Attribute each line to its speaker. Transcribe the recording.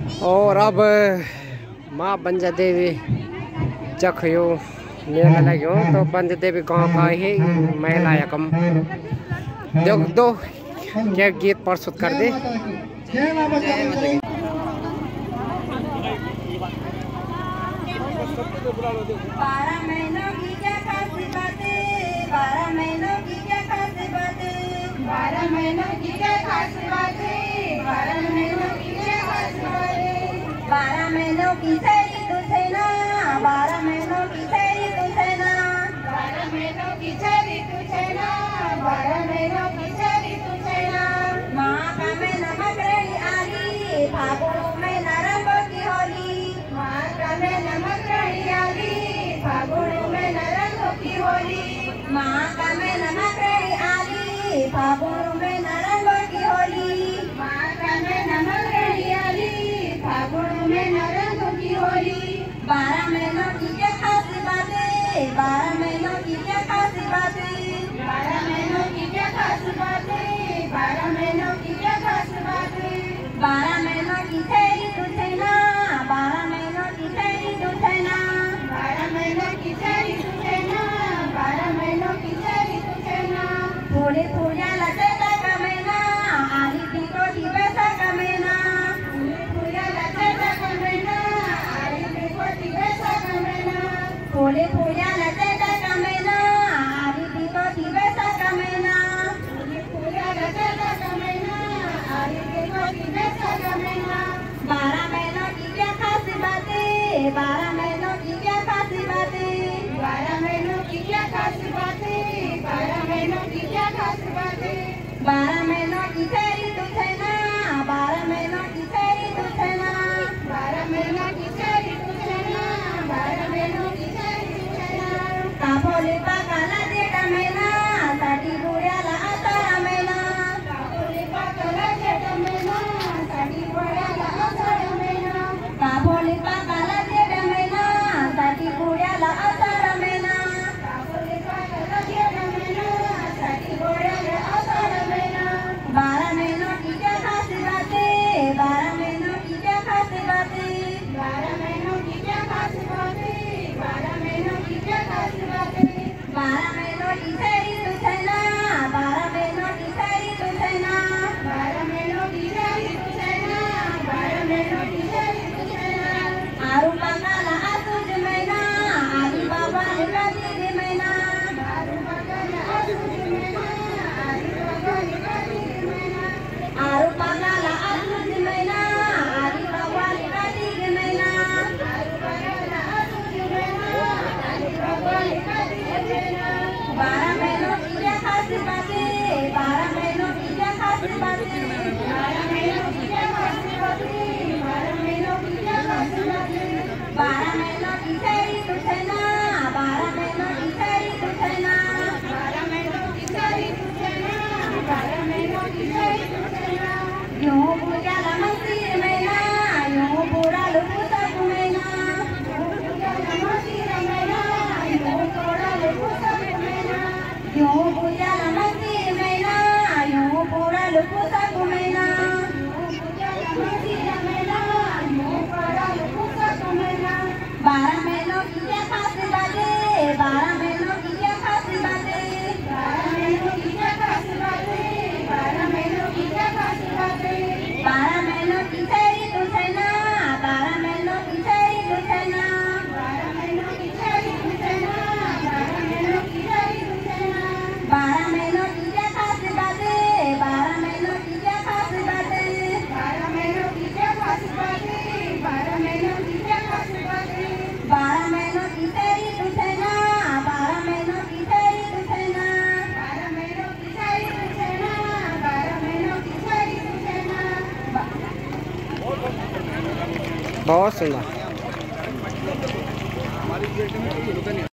Speaker 1: और अब माँ बंजा देवी चखियो मेला लग्यो तो बंजा देवी गाँव का ही महिला यकम देख दो क्या गीत प्रस्तुत कर दे।
Speaker 2: 12 महीनों की क्या खास बातें, 12 महीनों की क्या खास बातें, 12 महीनों की क्या खास बातें, 12 महीनों की क्या खास बातें, 12 महीनों की सैरी तुझे ना, 12 महीनों की सैरी तुझे ना, 12 महीनों की सैरी तुझे ना, 12 महीनों की सैरी तुझे ना। माँ का महीना मकरई आली, फागुन में नरंगों की होली, माँ का महीना मकरई आली, फागुन में नरंगों की होली, माँ का महीना मकरई आली, फागुन में नरंगों की होली, माँ का महीना मकरई आली, फागुन में नरंगों की होली। 12 महीनों की क्या खास बातें, 12 महीनों की क्या खास बातें, 12 महीनों की क्या खास बातें, 12 महीनों की क्या खास बातें, 12 महीनों की सैरी तुझे ना, 12 महीनों की सैरी तुझे ना, 12 महीनों की सैरी तुझे ना, 12 महीनों की सैरी तुझे ना। फूले फूलिया लचेता का महीना, आली थी तो थी वैसा का महीना, फूले फूलिया लचेता का महीना, आली थी तो थी वैसा का महीना, फूले फूलिया लचेता का महीना, आली थी तो थी वैसा का महीना, फूले फूलिया लचेता का महीना, आली थी तो थी वैसा का महीना। 12 महीनों की क्या खास बातें, 12 महीनों की क्या खास बातें, 12 महीनों की क्या खास बातें, 12 महीनों की क्या खास बातें, 12 महीनों की सैरी तुझे ना, 12 महीनों की सैरी तुझे ना, 12 महीनों की सैरी तुझे ना, 12 महीनों की सैरी तुझे ना। कापोली पाकाला जेठा महीना, साठी बुड्याला आषाढ महिना, कापोली पाकाला जेठा महिना, साठी बुड्याला आषाढ महिना, कापोली पाकाला जेठा महिना, साठी बुड्याला आषाढ महिना, कापोली पाकाला जेठा महिना, साठी बुड्याला आषाढ महिना। 12 महीनों की क्या खास बातें, 12 महीनों की क्या खास बातें, 12 महीनों की क्या खास बातें, 12 महीनों की क्या खास बातें, 12 महीनों की सैरी तुझे ना, 12 महीनों की सैरी तुझे ना, 12 महीनों की सैरी तुझे ना, 12 महीनों की सैरी तुझे ना। आरू पाकाला आसूज महीना, आली बाबा ने कार्तिक महीना, आरू पाकाला आसूज महीना, आली बाबा ने कार्तिक महीना, आरू पाकाला आसूज महीना, आली बाबा ने कार्तिक महीना, आरू पाकाला आसूज महीना, आली बाबा ने कार्तिक महीना। 12 महीनों की क्या खास बातें, 12 महीनों की क्या खास बातें, 12 महीनों की क्या खास बातें, 12 महीनों की क्या खास बातें, 12 महीनों की सैरी तुझे ना, 12 महीनों की सैरी तुझे ना, 12 महीनों की सैरी तुझे ना, 12 महीनों की सैरी तुझे ना। यूं बुझाला मंदिर महीना, यूं बुरा लुपुसक महीना, यूं बुझाला मंदिर महीना, यूं बुरा लुपुसक महीना, यूं बुझाला मंदिर महीना, यूं बुरा लुपुसक महीना, यूं बुझाला मंदिर महीना, यूं बुरा लुपुसक महीना। 12 महीनों की क्या खास बातें, 12 महीनों की क्या खास बातें, 12 महीनों की क्या खास बातें, 12 महीनों की क्या खास बातें, 12 महीनों की सैरी तुझे ना, 12 महीनों की सैरी तुझे ना, 12 महीनों की सैरी तुझे ना, 12 महीनों की सैरी तुझे ना। 12 महीनों की क्या खास बातें, 12 महीनों की क्या खास बातें, 12 महीनों की क्या खास बातें, 12 महीनों की क्या खास बातें, 12 महीनों की सैरी तुझे ना, 12 महीनों की सैरी तुझे ना, 12 महीनों की सैरी तुझे ना, 12 महीनों की सैरी तुझे ना।
Speaker 1: बहुत सुंदर।